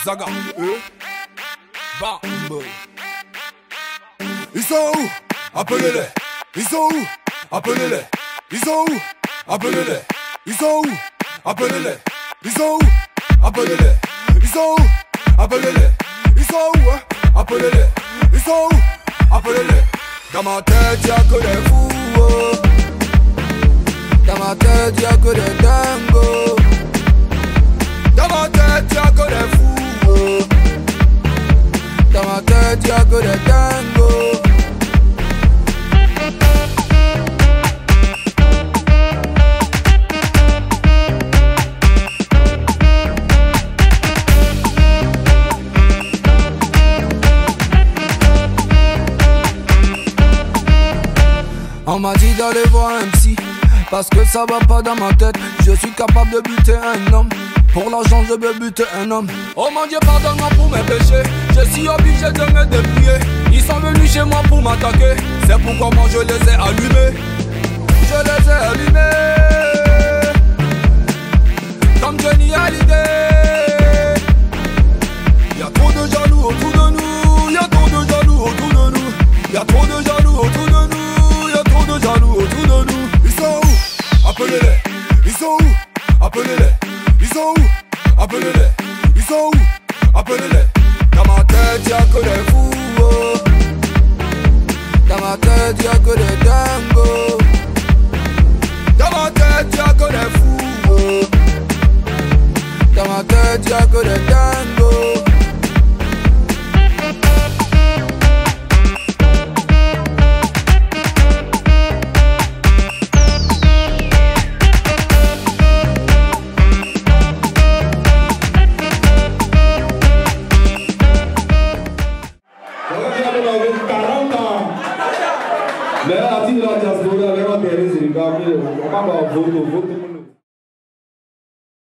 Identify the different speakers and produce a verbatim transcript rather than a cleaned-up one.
Speaker 1: Zaga, eux, Bambo.
Speaker 2: Ils sont où? Appelez-les. Ils sont où? Appelez-les. Ils sont où? Appelez-les. Ils sont où? Appelez-les. Ils sont où? Appelez-les. Ils sont où? Appelez-les. Ils sont où? Appelez-les. Ils sont où? Appelez-les. Dans ma tête y'a que des fous, oh. Dans ma tête y'a que des dingos. Dans ma tête y'a que des fous, oh. Dans ma tête y'a que des dingos. On m'a dit d'aller voir un psy, parce que ça va pas dans ma tête. Je suis capable de buter un homme, pour l'argent je veux buter un homme. Oh mon Dieu, pardonne-moi pour mes péchés, je suis obligé de me débrouiller. Ils sont venus chez moi pour m'attaquer, c'est pourquoi moi je les ai allumés. Je les ai allumés comme Johnny Hallyday. Y'a trop de jaloux autour de nous, y'a trop de jaloux autour de nous, y'a trop de jaloux autour de nous. De jaloux autour de nous. Ils sont où? Appelez-les. Ils sont où? Appelez-les. Ils sont où? Appelez-les. Ils sont où? Appelez-les. Dans ma tête y'a que des fous, oh. Dans ma tête y'a que des dingos. Dans ma tête y'a que des fous, oh. Dans ma tête y'a que des dingos.
Speaker 3: Mais à la diaspora, les matériaux, c'est les gars, on va voter, voter.